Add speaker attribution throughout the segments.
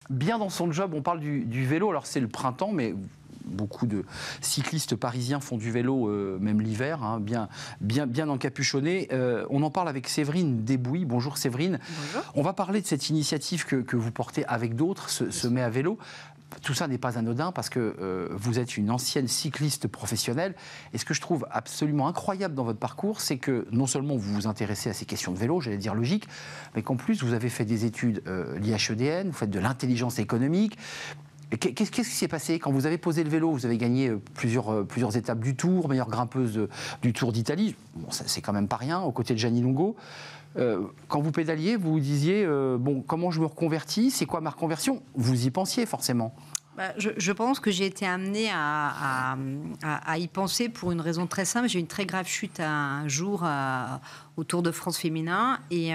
Speaker 1: bien dans son job. On parle du vélo, alors c'est le printemps, mais beaucoup de cyclistes parisiens font du vélo, même l'hiver, hein, bien encapuchonnés. On en parle avec Séverine Desbouis. Bonjour Séverine.
Speaker 2: Bonjour.
Speaker 1: On va parler de cette initiative que vous portez avec d'autres, se met à vélo. Tout ça n'est pas anodin parce que vous êtes une ancienne cycliste professionnelle. Et ce que je trouve absolument incroyable dans votre parcours, c'est que non seulement vous vous intéressez à ces questions de vélo, j'allais dire logique, mais qu'en plus vous avez fait des études l'IHEDN, vous faites de l'intelligence économique. Qu'est-ce qui s'est passé quand vous avez posé le vélo? Vous avez gagné plusieurs étapes du Tour, meilleure grimpeuse du Tour d'Italie. Bon, c'est quand même pas rien, aux côtés de Gianni Longo. Quand vous pédaliez, vous vous disiez bon, comment je me reconvertis? C'est quoi ma reconversion? Vous y pensiez forcément.
Speaker 2: Je pense que j'ai été amenée à y penser pour une raison très simple. J'ai eu une très grave chute un jour au Tour de France féminin et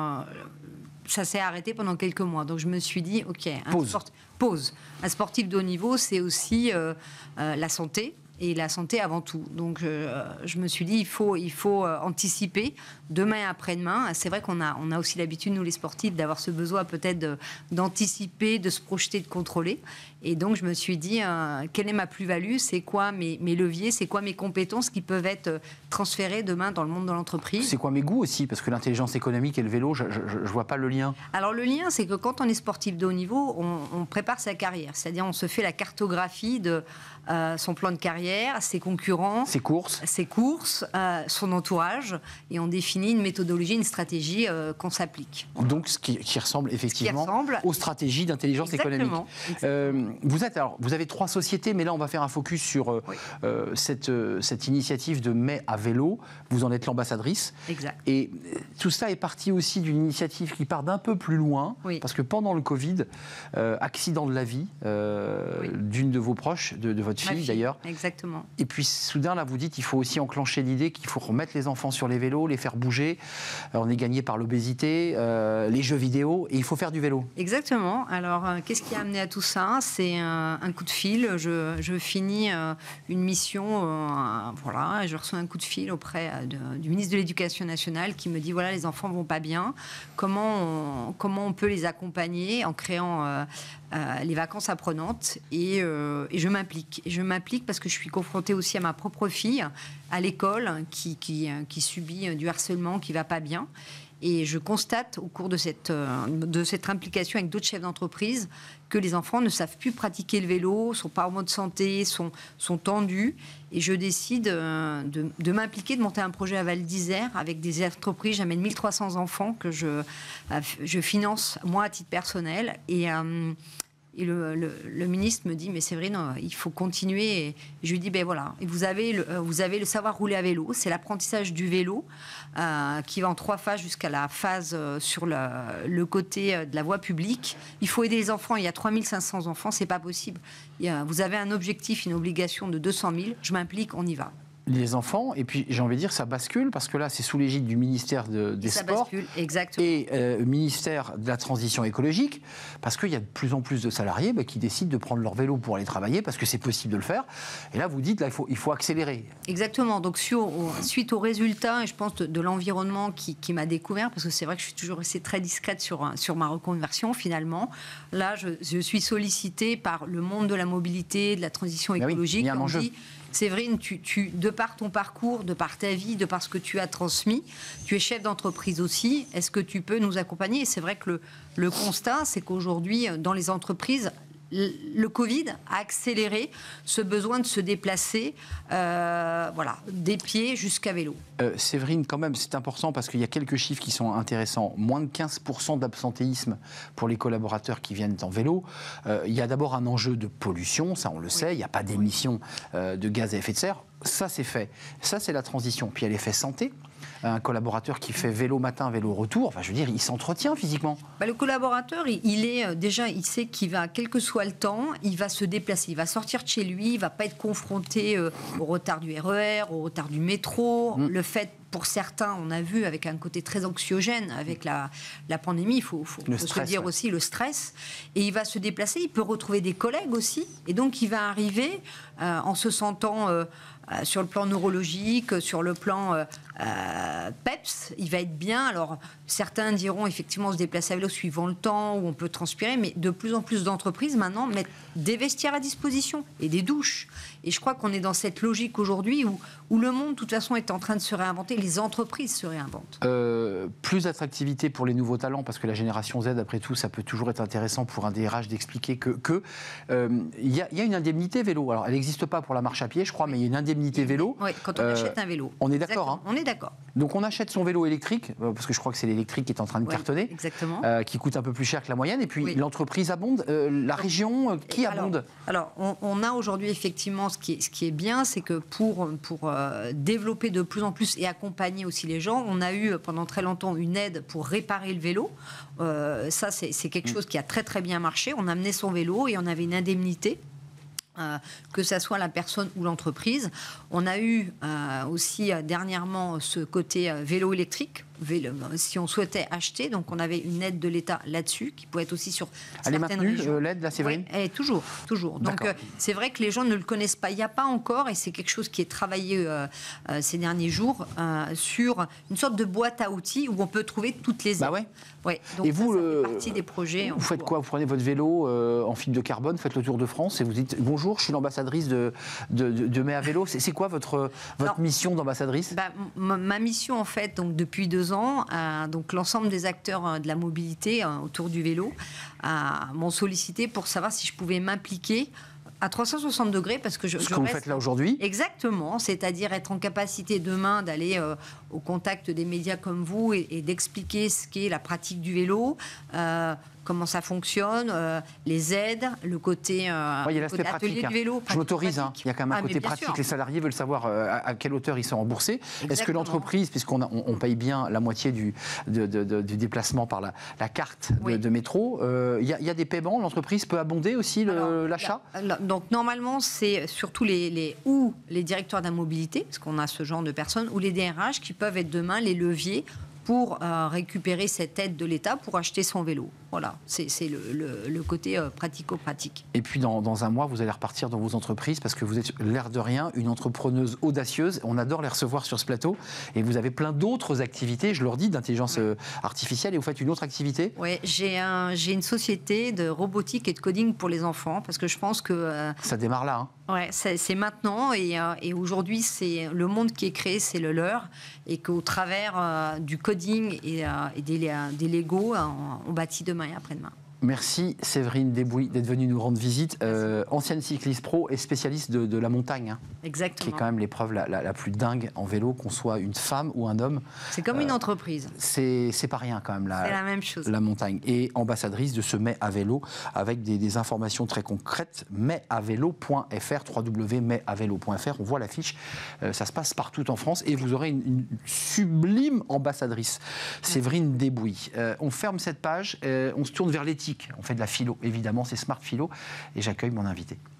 Speaker 2: ça s'est arrêté pendant quelques mois. Donc je me suis dit, ok, pause. Un sportif de haut niveau, c'est aussi la santé. Et la santé avant tout. Donc je me suis dit, il faut anticiper demain et après-demain. C'est vrai qu'on a aussi l'habitude, nous les sportifs, d'avoir ce besoin peut-être d'anticiper, de se projeter, de contrôler. Et donc je me suis dit, quelle est ma plus-value? C'est quoi mes leviers? C'est quoi mes compétences qui peuvent être transférées demain dans le monde de l'entreprise?
Speaker 1: C'est quoi mes goûts aussi? Parce que l'intelligence économique et le vélo, je ne vois pas le lien.
Speaker 2: Alors le lien, c'est que quand on est sportif de haut niveau, on prépare sa carrière. C'est-à-dire on se fait la cartographie de son plan de carrière, ses concurrents, ses courses, son entourage, et on définit une méthodologie, une stratégie qu'on s'applique.
Speaker 1: Donc ce qui ressemble effectivement aux stratégies d'intelligence économique. Vous avez 3 sociétés, mais là on va faire un focus sur cette initiative de mai à vélo. Vous en êtes l'ambassadrice.
Speaker 2: Exact.
Speaker 1: Et tout ça est parti aussi d'une initiative qui part d'un peu plus loin, parce que pendant le Covid, accident de la vie d'une de vos proches, de votre fille d'ailleurs.
Speaker 2: Exactement.
Speaker 1: Et puis soudain, là, vous dites, il faut aussi enclencher l'idée qu'il faut remettre les enfants sur les vélos, les faire bouger. On est gagné par l'obésité, les jeux vidéo, et il faut faire du vélo.
Speaker 2: Exactement. Alors, qu'est-ce qui a amené à tout ça? C'est un coup de fil. Je finis une mission, et je reçois un coup de fil auprès du ministre de l'Éducation nationale qui me dit, voilà, les enfants vont pas bien. Comment on peut les accompagner en créant les vacances apprenantes? Et je m'implique. Et je m'implique parce que je suis confrontée aussi à ma propre fille, à l'école, qui subit du harcèlement, qui va pas bien. Et je constate au cours de cette implication avec d'autres chefs d'entreprise que les enfants ne savent plus pratiquer le vélo, sont pas en mode santé, sont tendus. Et je décide de m'impliquer, de monter un projet à Val d'Isère avec des entreprises. J'amène 1300 enfants que je finance, moi, à titre personnel. Et le ministre me dit, mais Séverine, il faut continuer. Et je lui dis, ben voilà, et vous avez le savoir rouler à vélo. C'est l'apprentissage du vélo qui va en 3 phases jusqu'à la phase sur le côté de la voie publique. Il faut aider les enfants. Il y a 3500 enfants, c'est pas possible. Vous avez un objectif, une obligation de 200 000. Je m'implique, on y va.
Speaker 1: Les enfants, et puis j'ai envie de dire, ça bascule, parce que là, c'est sous l'égide du ministère des Sports
Speaker 2: bascule, exactement.
Speaker 1: et ministère de la Transition écologique, parce qu'il y a de plus en plus de salariés qui décident de prendre leur vélo pour aller travailler, parce que c'est possible de le faire. Et là, vous dites, là, il faut accélérer.
Speaker 2: Exactement. Donc, suite aux résultats, et je pense de l'environnement qui m'a découvert, parce que c'est vrai que je suis toujours restée très discrète sur ma reconversion, finalement. Là, je suis sollicitée par le monde de la mobilité, de la transition écologique.
Speaker 1: Il y a un enjeu.
Speaker 2: Séverine, de par ton parcours, de par ta vie, de par ce que tu as transmis, tu es chef d'entreprise aussi, est-ce que tu peux nous accompagner? Et c'est vrai que le constat, c'est qu'aujourd'hui, dans les entreprises, le Covid a accéléré ce besoin de se déplacer des pieds jusqu'à vélo.
Speaker 1: Séverine, quand même, c'est important parce qu'il y a quelques chiffres qui sont intéressants. Moins de 15% d'absentéisme pour les collaborateurs qui viennent en vélo. Il y a d'abord un enjeu de pollution, ça on le sait, il n'y a pas d'émissions de gaz à effet de serre. Ça, c'est fait. Ça, c'est la transition. Puis il y a l'effet santé. Un collaborateur qui fait vélo matin, vélo retour, enfin, je veux dire, il s'entretient physiquement.
Speaker 2: Le collaborateur, il sait qu'il va, quel que soit le temps, il va se déplacer, il va sortir de chez lui, il ne va pas être confronté au retard du RER, au retard du métro, le fait pour certains, on a vu avec un côté très anxiogène, avec la pandémie, il faut se dire aussi le stress. Et il va se déplacer, il peut retrouver des collègues aussi. Et donc, il va arriver en se sentant... sur le plan neurologique, sur le plan PEPS, il va être bien. Alors, certains diront effectivement se déplacer à vélo suivant le temps, où on peut transpirer, mais de plus en plus d'entreprises maintenant mettent des vestiaires à disposition et des douches. Et je crois qu'on est dans cette logique aujourd'hui où le monde, de toute façon, est en train de se réinventer, les entreprises se réinventent.
Speaker 1: Plus d'attractivité pour les nouveaux talents, parce que la génération Z, après tout, ça peut toujours être intéressant pour un DRH d'expliquer que y a une indemnité vélo. Alors, elle n'existe pas pour la marche à pied, je crois, mais il y a une indemnité vélo.
Speaker 2: Oui, quand on achète un vélo.
Speaker 1: On est d'accord, hein ?
Speaker 2: On est d'accord.
Speaker 1: Donc, on achète son vélo électrique, parce que je crois que c'est l'électrique qui est en train de cartonner,
Speaker 2: exactement.
Speaker 1: Qui coûte un peu plus cher que la moyenne, et puis l'entreprise abonde, la région, qui abonde ?
Speaker 2: Alors, on a aujourd'hui effectivement ce qui est bien, c'est que pour développer de plus en plus et accompagner aussi les gens, on a eu pendant très longtemps une aide pour réparer le vélo. Ça, c'est quelque chose qui a très très bien marché. On amenait son vélo et on avait une indemnité. Que ça soit la personne ou l'entreprise. On a eu aussi dernièrement ce côté vélo électrique, si on souhaitait acheter. Donc on avait une aide de l'État là-dessus, qui pouvait être aussi sur certaines régions. Elle est maintenue,
Speaker 1: l'aide, là, Séverine ?
Speaker 2: Oui, elle est toujours. Donc c'est vrai que les gens ne le connaissent pas. Il n'y a pas encore, et c'est quelque chose qui est travaillé ces derniers jours, sur une sorte de boîte à outils où on peut trouver toutes les aides.
Speaker 1: Ouais.
Speaker 2: Donc et vous, ça fait partie des projets.
Speaker 1: Vous faites quoi ? Vous prenez votre vélo en fibre de carbone, faites le tour de France et vous dites bonjour, je suis l'ambassadrice de Mai à vélo. C'est quoi votre mission d'ambassadrice ?
Speaker 2: Ma mission, en fait, donc depuis 2 ans, donc l'ensemble des acteurs de la mobilité autour du vélo m'ont sollicité pour savoir si je pouvais m'impliquer à 360 degrés, parce que
Speaker 1: ce que vous faites là aujourd'hui.
Speaker 2: Exactement, c'est-à-dire être en capacité demain d'aller au contact des médias comme vous et d'expliquer ce qu'est la pratique du vélo, comment ça fonctionne, les aides, le côté atelier de vélo.
Speaker 1: Je m'autorise, il y a quand même un côté pratique. Les salariés veulent savoir à quelle hauteur ils sont remboursés. Exactement. Est-ce que l'entreprise, puisqu'on paye bien la moitié du déplacement par la carte de métro, il y a des paiements, l'entreprise peut abonder aussi l'achat ?
Speaker 2: Donc normalement, c'est surtout les directeurs de la mobilité, parce qu'on a ce genre de personnes, ou les DRH qui peuvent être demain les leviers pour récupérer cette aide de l'État pour acheter son vélo. Voilà, c'est le côté pratico-pratique.
Speaker 1: Et puis dans un mois, vous allez repartir dans vos entreprises parce que vous êtes, l'air de rien, une entrepreneuse audacieuse. On adore les recevoir sur ce plateau. Et vous avez plein d'autres activités, je leur dis, d'intelligence artificielle. Et vous faites une autre activité ?
Speaker 2: Oui, j'ai une société de robotique et de coding pour les enfants, parce que je pense que...
Speaker 1: ça démarre là, hein.
Speaker 2: Ouais, c'est maintenant, et aujourd'hui, c'est le monde qui est créé, c'est le leur, et qu'au travers du coding et des Lego, on bâtit demain et après-demain.
Speaker 1: Merci Séverine Debouy d'être venue nous rendre visite, ancienne cycliste pro et spécialiste de la montagne. Hein,
Speaker 2: exactement.
Speaker 1: Qui est quand même l'épreuve la plus dingue en vélo, qu'on soit une femme ou un homme.
Speaker 2: C'est comme une entreprise.
Speaker 1: C'est pas rien quand même,
Speaker 2: c'est la même chose.
Speaker 1: La montagne. Et ambassadrice de ce Mai à vélo, avec des informations très concrètes, maiavélo.fr, www.maiavélo.fr. On voit l'affiche, ça se passe partout en France et vous aurez une sublime ambassadrice, Séverine Debouy. On ferme cette page, on se tourne vers l'éthique. On fait de la philo, évidemment, c'est Smart Philo, et j'accueille mon invité.